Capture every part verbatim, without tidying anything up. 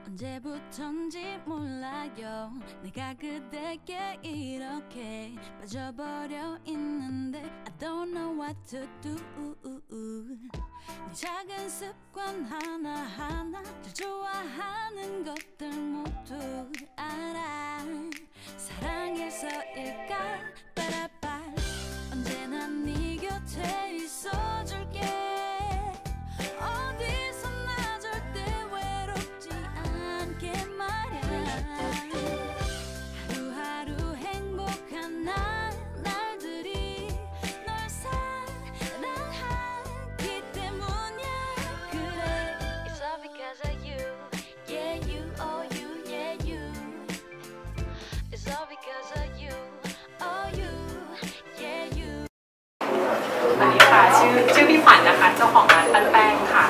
언제부턴지 몰라요 내가 그대께 이렇게 빠져버려 있는데 I don't know what to do 네 작은 습관 하나하나 널 좋아하는 것들 모두 알아 사랑해서일까 빠라빠 언제나 네 곁에 있어줄게 어디서 나 절대 외롭지 않게 말야 하루하루 행복한 날 날들이 널 사랑하기 때문이야 그래 It's all because of you Yeah you oh you yeah you It's all because of you oh you yeah you สวัสดีค่ะชื่อชื่อพี่ขวัญนะคะเจ้าของร้านปั้นแป้งค่ะ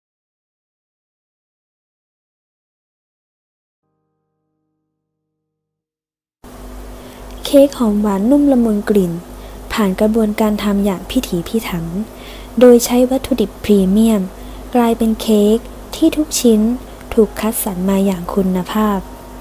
เค้กหอมหวานนุ่มละมุนกลิ่นผ่านกระบวนการทำอย่างพิถีพิถันโดยใช้วัตถุดิบพรีเมียมกลายเป็นเค้กที่ทุกชิ้นถูกคัดสรรมาอย่างคุณภาพ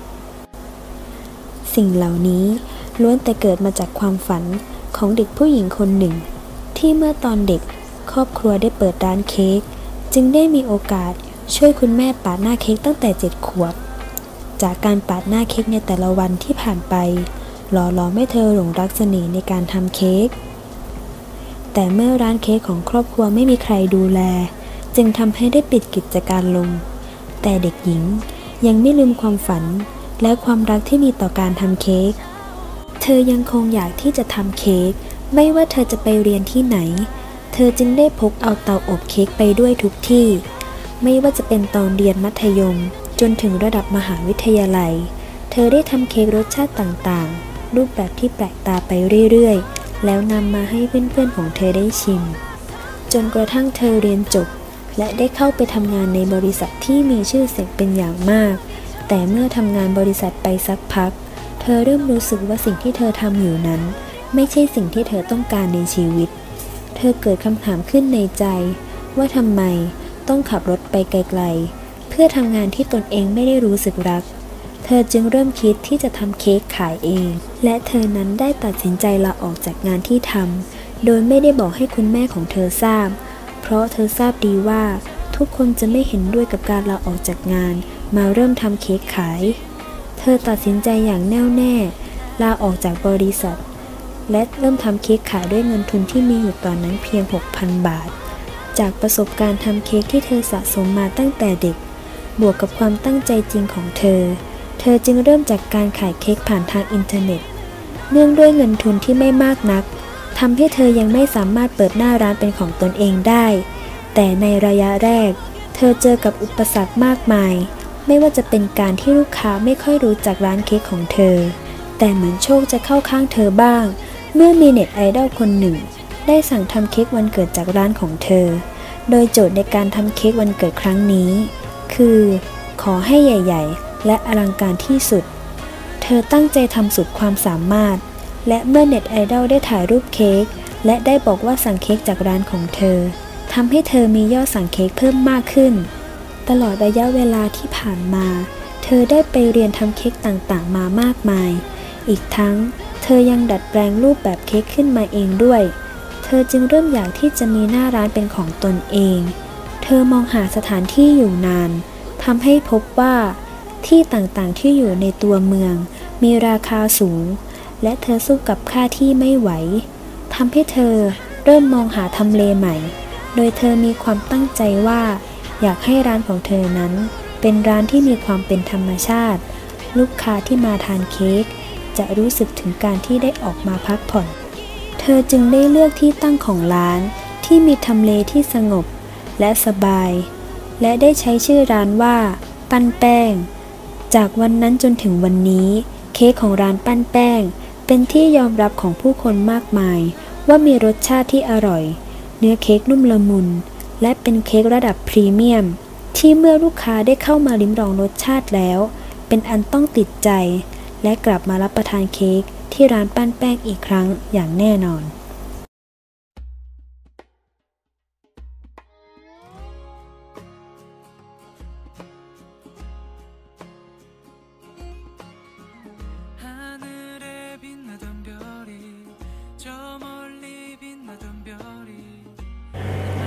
สิ่งเหล่านี้ล้วนแต่เกิดมาจากความฝันของเด็กผู้หญิงคนหนึ่งที่เมื่อตอนเด็กครอบครัวได้เปิดร้านเค้กจึงได้มีโอกาสช่วยคุณแม่ปาดหน้าเค้กตั้งแต่เจ็ดขวบจากการปาดหน้าเค้กในแต่ละวันที่ผ่านไปหล่อหลอมให้เธอหลงรักเสน่ห์ในการทำเค้กแต่เมื่อร้านเค้กของครอบครัวไม่มีใครดูแลจึงทำให้ได้ปิดกิจการลงแต่เด็กหญิงยังไม่ลืมความฝันและความรักที่มีต่อการทำเค้กเธอยังคงอยากที่จะทำเค้กไม่ว่าเธอจะไปเรียนที่ไหนเธอจึงได้พกเอาเตาอบเค้กไปด้วยทุกที่ไม่ว่าจะเป็นตอนเรียนมัธยมจนถึงระดับมหาวิทยาลัยเธอได้ทำเค้กรสชาติต่างๆรูปแบบที่แปลกตาไปเรื่อยๆแล้วนำมาให้เพื่อนๆของเธอได้ชิมจนกระทั่งเธอเรียนจบและได้เข้าไปทำงานในบริษัทที่มีชื่อเสียงเป็นอย่างมากแต่เมื่อทำงานบริษัทไปสักพักเธอเริ่มรู้สึกว่าสิ่งที่เธอทำอยู่นั้นไม่ใช่สิ่งที่เธอต้องการในชีวิตเธอเกิดคำถามขึ้นในใจว่าทำไมต้องขับรถไปไกลๆเพื่อทำงานที่ตนเองไม่ได้รู้สึกรักเธอจึงเริ่มคิดที่จะทำเค้กขายเองและเธอนั้นได้ตัดสินใจลาออกจากงานที่ทำโดยไม่ได้บอกให้คุณแม่ของเธอทราบเพราะเธอทราบดีว่าทุกคนจะไม่เห็นด้วยกับการลาออกจากงานมาเริ่มทำเค้กขายเธอตัดสินใจอย่างแน่วแน่ลาออกจากบริษัทและเริ่มทำเค้กขายด้วยเงินทุนที่มีอยู่ตอนนั้นเพียง หกพัน บาทจากประสบการณ์ทำเค้กที่เธอสะสมมาตั้งแต่เด็กบวกกับความตั้งใจจริงของเธอเธอจึงเริ่มจากการขายเค้กผ่านทางอินเทอร์เน็ตเนื่องด้วยเงินทุนที่ไม่มากนักทำให้เธอยังไม่สามารถเปิดหน้าร้านเป็นของตนเองได้แต่ในระยะแรกเธอเจอกับอุปสรรคมากมายไม่ว่าจะเป็นการที่ลูกค้าไม่ค่อยรู้จักร้านเค้กของเธอแต่เหมือนโชคจะเข้าข้างเธอบ้างเมื่อมีเน็ตไอดอลคนหนึ่งได้สั่งทำเค้กวันเกิดจากร้านของเธอโดยโจทย์ในการทำเค้กวันเกิดครั้งนี้คือขอให้ใหญ่ๆและอลังการที่สุดเธอตั้งใจทำสุดความสามารถและเมื่อเน็ตไอดอลได้ถ่ายรูปเค้กและได้บอกว่าสั่งเค้กจากร้านของเธอทำให้เธอมียอดสั่งเค้กเพิ่มมากขึ้นตลอดระยะเวลาที่ผ่านมาเธอได้ไปเรียนทำเค้กต่างๆมามากมายอีกทั้งเธอยังดัดแปลงรูปแบบเค้กขึ้นมาเองด้วยเธอจึงเริ่มอยากที่จะมีหน้าร้านเป็นของตนเองเธอมองหาสถานที่อยู่นานทำให้พบว่าที่ต่างๆที่อยู่ในตัวเมืองมีราคาสูงและเธอสู้กับค่าที่ไม่ไหวทำให้เธอเริ่มมองหาทำเลใหม่โดยเธอมีความตั้งใจว่าอยากให้ร้านของเธอนั้นเป็นร้านที่มีความเป็นธรรมชาติลูกค้าที่มาทานเค้กจะรู้สึกถึงการที่ได้ออกมาพักผ่อนเธอจึงได้เลือกที่ตั้งของร้านที่มีทำเลที่สงบและสบายและได้ใช้ชื่อร้านว่าปั้นแป้งจากวันนั้นจนถึงวันนี้เค้กของร้านปั้นแป้งเป็นที่ยอมรับของผู้คนมากมายว่ามีรสชาติที่อร่อยเนื้อเค้กนุ่มละมุนและเป็นเค้กระดับพรีเมียมที่เมื่อลูกค้าได้เข้ามาลิ้มลองรสชาติแล้วเป็นอันต้องติดใจและกลับมารับประทานเค้กที่ร้านปั้นแป้งอีกครั้งอย่างแน่นอนเ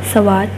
สวอต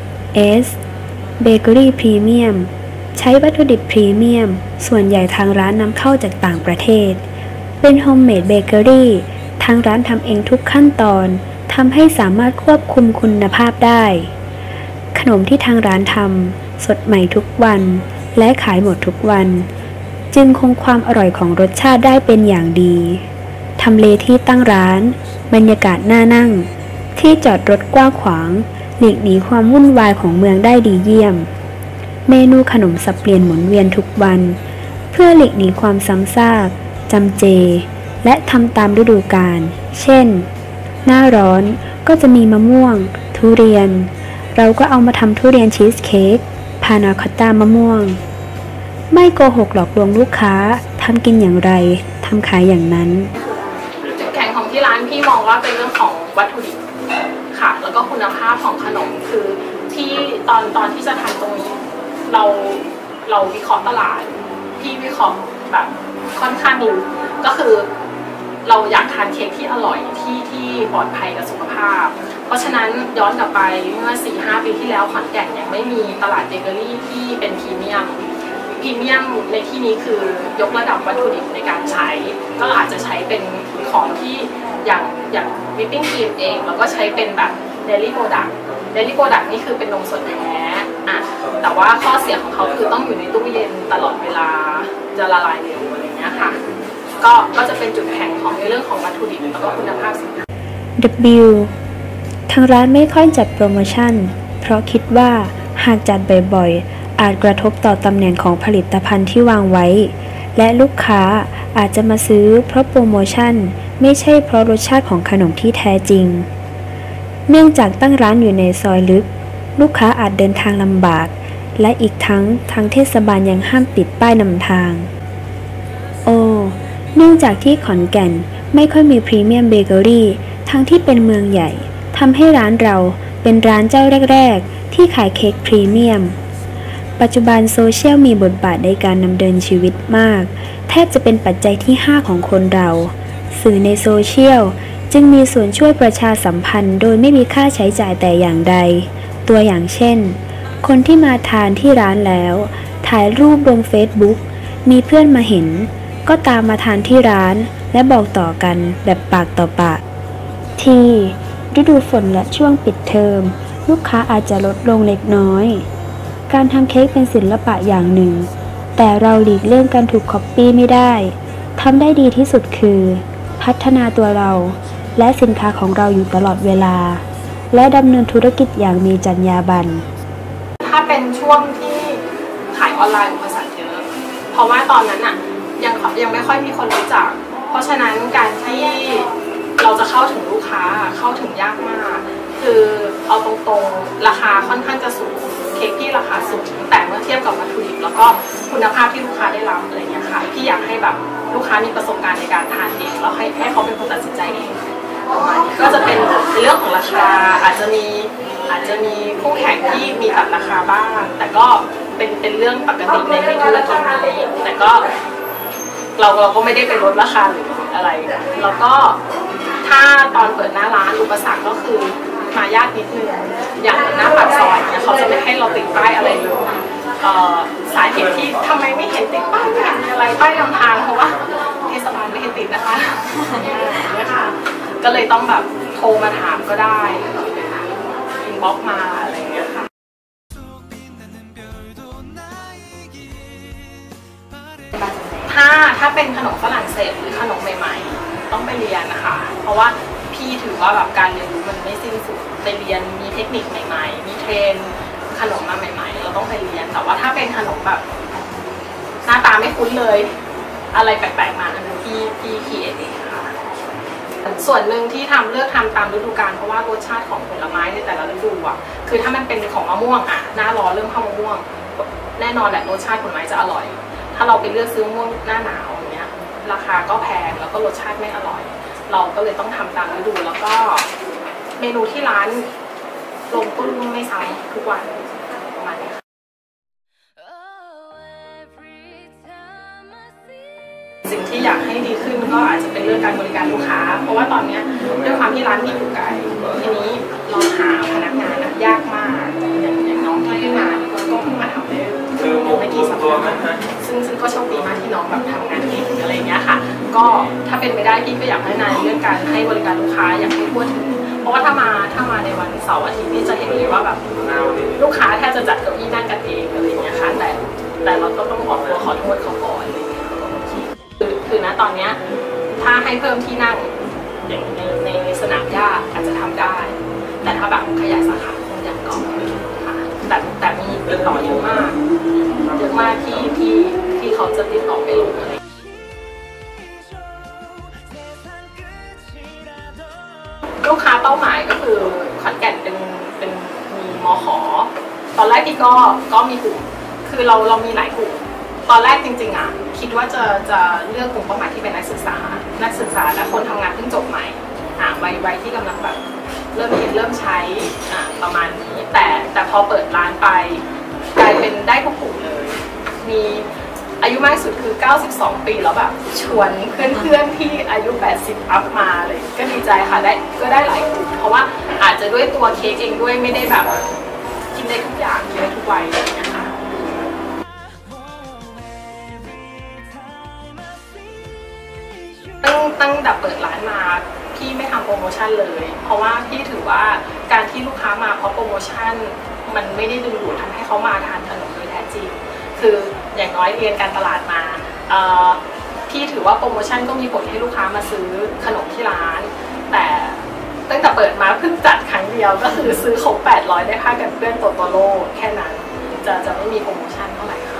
S เบเกอรี่พรีเมียมใช้วัตถุดิบพรีเมียมส่วนใหญ่ทางร้านนำเข้าจากต่างประเทศเป็นโฮมเมดเบเกอรี่ทางร้านทำเองทุกขั้นตอนทำให้สามารถควบคุมคุณภาพได้ขนมที่ทางร้านทำสดใหม่ทุกวันและขายหมดทุกวันจึงคงความอร่อยของรสชาติได้เป็นอย่างดีทำเลที่ตั้งร้านบรรยากาศน่านั่งที่จอดรถกว้างขวางหลีกหนีความวุ่นวายของเมืองได้ดีเยี่ยมเมนูขนมสับเปลี่ยนหมุนเวียนทุกวันเพื่อหลีกหนีความซ้ำซากจำเจและทำตามฤดูกาลเช่นหน้าร้อนก็จะมีมะม่วงทุเรียนเราก็เอามาทำทุเรียนชีสเค้กพานาคอตต้ามะม่วงไม่โกหกหลอกลวงลูกค้าทำกินอย่างไรทำขายอย่างนั้นจุดแข็งของที่ร้านพี่มองว่าเป็นเรื่องของวัตถุดิบค่ะแล้วก็คุณภาพของขนมคือที่ตอนตอนที่จะทำตรงนี้เราเราวิเคราะห์ตลาดพี่วิเคราะห์แบบค่อนข้างลึกก็คือเราอยากทานเค้กที่อร่อยที่ที่ปลอดภัยกับสุขภาพเพราะฉะนั้นย้อนกลับไปเมื่อ สี่ห้า ปีที่แล้วขอนแก่นยังไม่มีตลาดเบเกอรี่ที่เป็นพรีเมียมพรีเมียมในที่นี้คือยกระดับวัตถุดิบในการใช้ก็อาจจะใช้เป็นของที่อย่างอย่างวิปปิ้งครีมเองแล้วก็ใช้เป็นแบบเดลี่โปรดักต์เดลี่โปรดักต์นี่คือเป็นนมสดแท้อ่ะแต่ว่าข้อเสียของเขาคือต้องอยู่ในตู้เย็นตลอดเวลาจะละลายเร็วอะไรเงี้ยค่ะก็ก็จะเป็นจุดแข็งของในเรื่องของวัตถุดิบแล้วก็คุณภาพสินค้า W ทางร้านไม่ค่อยจัดโปรโมชั่นเพราะคิดว่าหากจัดบ่อยๆอาจกระทบต่อตำแหน่งของผลิตภัณฑ์ที่วางไว้และลูกค้าอาจจะมาซื้อเพราะโปรโมชั่นไม่ใช่เพราะรสชาติของขนมที่แท้จริงเนื่องจากตั้งร้านอยู่ในซอยลึกลูกค้าอาจเดินทางลำบากและอีกทั้งทางเทศบาลยังห้ามติดป้ายนำทางโอเนื่องจากที่ขอนแก่นไม่ค่อยมีพรีเมียมเบเกอรี่ทั้งที่เป็นเมืองใหญ่ทำให้ร้านเราเป็นร้านเจ้าแรกๆที่ขายเค้กพรีเมียมปัจจุบันโซเชียลมีบทบาทในการดำเนินชีวิตมากแทบจะเป็นปัจจัยที่ห้าของคนเราสื่อในโซเชียลจึงมีส่วนช่วยประชาสัมพันธ์โดยไม่มีค่าใช้จ่ายแต่อย่างใดตัวอย่างเช่นคนที่มาทานที่ร้านแล้วถ่ายรูปลงเฟซบุ๊กมีเพื่อนมาเห็นก็ตามมาทานที่ร้านและบอกต่อกันแบบปากต่อปากที่ฤดูฝนและช่วงปิดเทอมลูกค้าอาจจะลดลงเล็กน้อยการทำเค้กเป็นศิลปะอย่างหนึ่งแต่เราหลีกเลี่ยงการถูกก๊อปปี้ไม่ได้ทำได้ดีที่สุดคือพัฒนาตัวเราและสินค้าของเราอยู่ตลอดเวลาและดำเนินธุรกิจอย่างมีจรรยาบรรณถ้าเป็นช่วงที่ขายออนไลน์อุปสรรคเยอะเพราะว่าตอนนั้นอ่ะยังยังไม่ค่อยมีคนรู้จักเพราะฉะนั้นการที่เราจะเข้าถึงลูกค้าเข้าถึงยากมากคือเอาตรงๆราคาค่อนข้างจะสูงเค้กที่ราคาสูงแต่เมื่อเทียบกับวัตถุดิบแล้วก็คุณภาพที่ลูกค้าได้รับอะไรเงี้ยค่ะพี่อยากให้แบบลูกค้ามีประสบการณ์ในการทานเองแล้วให้ให้เขาเป็นคนตัดสินใจเองก็จะเป็นเรื่องของราคาอาจจะมีอาจจะมีคู่แข่งที่มีตัดราคาบ้างแต่ก็เป็นเป็นเรื่องปกติในในธุรกิจนี้แต่ก็เราเราก็ไม่ได้ไปลดราคาหรืออะไรแล้วก็ถ้าตอนเปิดหน้าร้านอุปสรรคก็คือมายากนิดนึงอย่างหน้าปากซอยเนี่ยเขาจะไม่ให้เราติดป้ายอะไรเลยสาเหตุที่ทำไมไม่เห็นติดป้ายมีอะไรป้ายนำทางเพราะว่าเทศบาลไม่ให้ติดนะคะนะคะก็เลยต้องแบบโทรมาถามก็ได้อินบ็อกซ์มาอะไรอย่างเงี้ยค่ะถ้าถ้าเป็นขนมฝรั่งเศสหรือขนมใหม่ๆต้องไปเรียนนะคะเพราะว่าพี่ถือว่าแบบการเรียนรู้มันไม่สิ้นสุดไปเรียนมีเทคนิคใหม่ๆมีเทรนขนมมาใหม่ๆเราต้องไปเรียนแต่ว่าถ้าเป็นขนมแบบหน้าตาไม่คุ้นเลยอะไรแปลกๆมาอันนั้นพี่พี่คิดเองค่ะส่วนหนึ่งที่ทำเลือกทำตามฤดูกาลเพราะว่ารสชาติของผลไม้ในแต่ละฤดูอ่ะคือถ้ามันเป็นของมะม่วงอ่ะหน้าร้อนเริ่มเข้ามะม่วงแน่นอนแหละรสชาติผลไม้จะอร่อยถ้าเราไปเลือกซื้อมะม่วงหน้าหนาวอย่างเงี้ยราคาก็แพงแล้วก็รสชาติไม่อร่อยเราก็เลยต้องทำตามฤดูแล้วก็เมนูที่ร้านลงตุ้นไม่ซ้ำทุกวันประมาณนี้ค่ะสิ่งที่อยากให้ดีขึ้นก็อาจจะเป็นเรื่องการบริการลูกค้าเพราะว่าตอนนี้ด้วยความที่ร้านพี่อยู่ไกลทีนี้เราหาพนักงานนะยากมากอย่างอย่างน้องที่ขึ้นมาก็เพิ่งมาทำได้ไม่กี่สัปดาห์ซึ่งซึ่งก็โชคดีมากที่น้องแบบทำงานเก่งอะไรอย่างเงี้ยค่ะก็ถ้าเป็นไปได้พี่ก็อยากพัฒนาเรื่องการให้บริการลูกค้าอยากให้ทั่วถึงเพราะว่าถ้ามาถ้ามาในวันเสาร์อาทิตย์นี่จะเห็นเลยว่าแบบลูกค้าแทบจะจัดเก้าอี้นั่งกันเองอะไรอย่างเงี้ยค่ะแต่แต่เราก็ต้องขอตัวขอโทษเขาก่อนคือคือนะตอนเนี้ยถ้าให้เพิ่มที่นั่งอย่างในในสนามหญ้าอาจจะทำได้แต่ถ้าแบบขยายสาขาคงยังก่อนค่ะแต่แต่มีติดต่อเยอะมากเยอะมากที่ที่ที่เขาจะติดต่อไปลงอะไรลูกค้าเป้าหมายก็คือขอนแก่นเป็นเป็นมีมข.ตอนแรกพี่ก็ก็มีกลุ่มคือเราเรามีหลายกลุ่มตอนแรกจริงๆอ่ะคิดว่าจะจะเลือกกลุ่มเป้าหมายที่เป็นนักศึกษานักศึกษาและคนทำงานเพิ่งจบใหม่อ่ะวัยวัยที่กำลังแบบเริ่มเรียนเริ่มใช้อ่ะประมาณนี้แต่แต่พอเปิดร้านไปกลายเป็นได้ทุกกลุ่มเลยมีอายุมากสุดคือเก้าสิบสองปีแล้วแบบชวนเพื่อนๆที่อายุแปดสิบอัพมาเลยก็ดีใจค่ะได้ก็ได้หลายกลุ่มเพราะว่าอาจจะด้วยตัวเค้กเองด้วยไม่ได้แบบกินได้ทุกอย่างกินได้ทุกวัยอะไรอย่างเงี้ยค่ะตั้งตั้งแต่เปิดร้านมาพี่ไม่ทำโปรโมชั่นเลยเพราะว่าพี่ถือว่าการที่ลูกค้ามาเพราะโปรโมชั่นมันไม่ได้ดึงดูดทำให้เขามาทานขนมโดยแท้จริงคืออย่างน้อยเรียนการตลาดมาพี่ถือว่าโปรโมชั่นก็มีผลให้ลูกค้ามาซื้อขนมที่ร้านแต่ตั้งแต่เปิดมาเพิ่งจัดครั้งเดียวก็คือซื้อครบแปดร้อยได้ค่ากันเพื่อนโตโตโร่แค่นั้นจะจะไม่มีโปรโมชั่นเท่าไหร่ค่ะ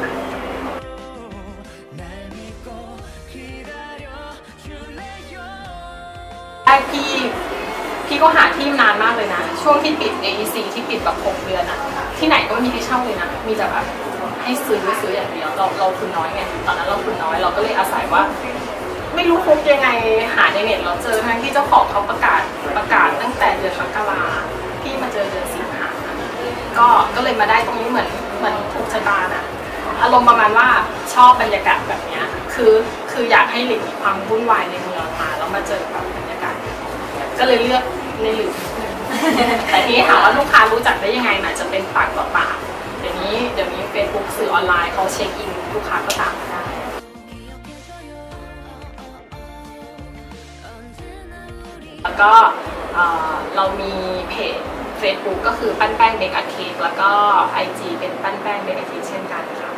ไอพี่พี่ก็หาที่นานมากเลยนะช่วงที่ปิด เอ อี ซี ที่ปิดแบบหกเดือนอะที่ไหนก็ไม่มีที่เช่าเลยนะมีแต่แบบให้ซื้อซื้ออย่างเดียวเราเราทุนน้อยไงตอนนั้นเราทุนน้อยเราก็เลยอาศัยว่าไม่รู้ฟุกยังไงหาในเน็ตเราเจอทั้งที่เจ้าของเขาประกาศประกาศตั้งแต่เดือนมกราพี่มาเจอเดือนสิงหาก็ก็เลยมาได้ตรงนี้เหมือนเหมือนถูกชะตาน่ะอารมณ์ประมาณว่าชอบบรรยากาศแบบนี้คือคืออยากให้หลีกความวุ่นวายในเมืองมาแล้วมาเจอแบบบรรยากาศก็เลยเลือกในหลืมแต่ที่ถามว่าลูกค้ารู้จักได้ยังไงน่ะจะเป็นปากต่อปากเดี๋ยวนี้เดี๋ยวนี้ Facebook สื่อออนไลน์เขาเช็คอินลูกค้าก็ตามมาได้แล้วก็เรามีเพจ Facebook ก็คือปั้นแป้งเบคอาร์เค้กแล้วก็ ไอ จี เป็นปั้นแป้งเบคอาร์เค้กเช่นกันค่ะ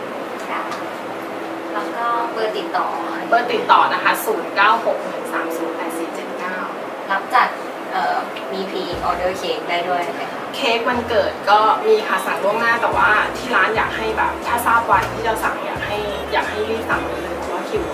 แล้วก็เบอร์ติดต่อเบอร์ติดต่อนะคะศูนย์ เก้า หก หนึ่ง สาม ศูนย์ แปด สี่ เจ็ด เก้ารับจัดมีพรีออเดอร์เค้กได้ด้วยไหมคะเค้กวันเกิดก็มีค่ะสั่งล่วงหน้าแต่ว่าที่ร้านอยากให้แบบถ้าทราบวันที่จะสั่งอยากให้อยากให้รีบสั่งเลยเพราะว่าคิว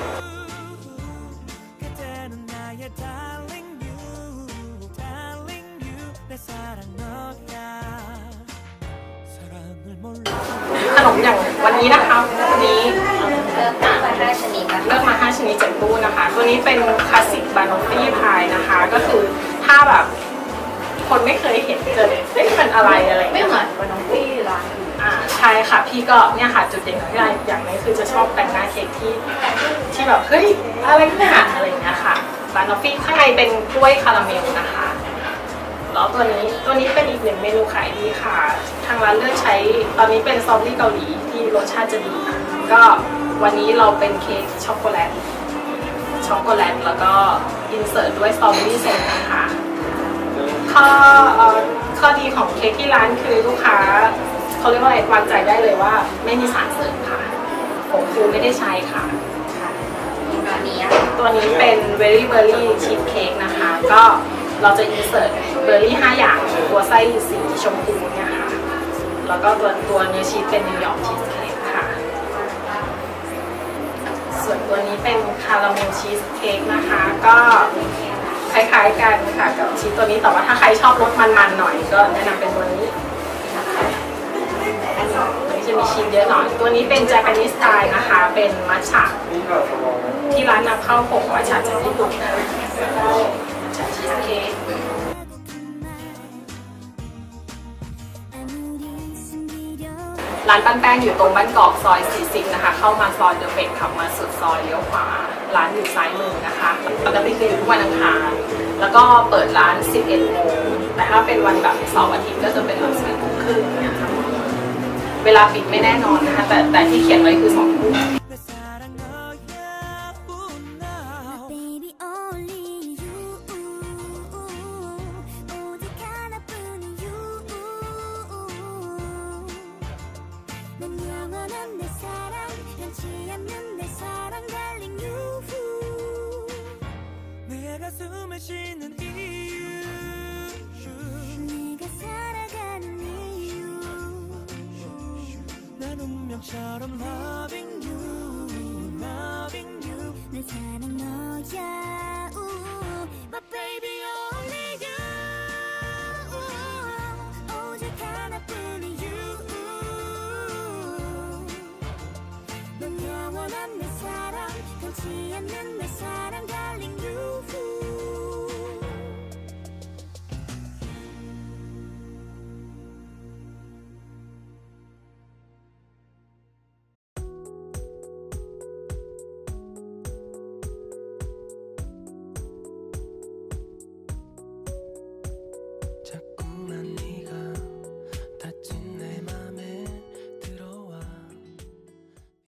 ขนมอย่างวันนี้นะคะวันนี้เลือกมาห้าชนิดเลือกมาห้าชนิดจากตู้นะคะตัวนี้เป็นคลาสสิกบานอฟฟี่พายนะคะก็คือถ้าแบบคนไม่เคยเห็นเจอเอ๊ะมันอะไรอะไรไม่เหมือนบานอฟฟี่ร้านอื่นอ่าใช่ค่ะพี่ก็เนี่ยค่ะจุดเด่นของที่ร้านอย่างนี้คือจะชอบแต่งหน้าเค้กที่ที่แบบเฮ้ยอะไรเนี่ยอะไรอย่างเงี้ยค่ะบานอฟฟี่ข้างในเป็นกล้วยคาราเมลนะคะแล้วตัวนี้ตัวนี้เป็นอีกหนึ่งเมนูขายดีค่ะทางร้านเลือกใช้ตอนนี้เป็นสตรอเบอรี่เกาหลีที่รสชาติจะดีก็วันนี้เราเป็นเค้กช็อกโกแลตช็อกโกแลตแล้วก็อินเสิร์ตด้วยสตรอเบอรี่เซนนะคะข้อข้อดีของเค้กที่ร้านคือลูกค้าเขาเรียกว่าอะไรวางใจได้เลยว่าไม่มีสารเสริมค่ะผงฟูไม่ได้ใช้ค่ะตัวนี้ตัวนี้เป็นเวอรี่เบอร์รี่ชีสเค้กนะคะก็เราจะอินเสิร์ตเบอร์รี่ห้าอย่างตัวไส้สีชมพูเนี่ยค่ะแล้วก็ตัวตัวเนื้อชีสเป็นนิวยอร์กชีสเค้กค่ะส่วนตัวนี้เป็นคาราเมลชีสเค้กนะคะก็คล้ายๆกันค่ะกับชีสตัวนี้แต่ว่าถ้าใครชอบรสมันๆหน่อยก็แนะนำเป็นตัวนี้ตัวนี้จะมีชีสเยอะหน่อยตัวนี้เป็น Japanese style นะคะเป็นมัทฉะที่ร้านนำเข้าผงมัทฉะจากญี่ปุ่นนะชีสเค้กร้านานปั้นแป้งอยู่ตรงบ้านกอกซอยสี่สิบนะคะเข้ามาซอยเดอะเป็ดขับมาสุดซอยเลี้ยวขวาร้านอยู่ซ้ายมือนะคะปกติจะอยู่ทุกวันอังคารแล้วก็เปิดร้านสิบเอ็ดโมงแต่ถ้าเป็นวันแบบเสาร์อาทิตย์ก็จะเป็นแบบสิบเอ็ดโมงครึ่งเนี่ยค่ะเวลาปิดไม่แน่นอนนะคะแต่แต่ที่เขียนไว้คือสองทุ่ม 처럼 loving you, loving you 내 사랑 너야 but baby only you 오직 하나뿐인 you 넌 영원한 내 사랑 변치 않는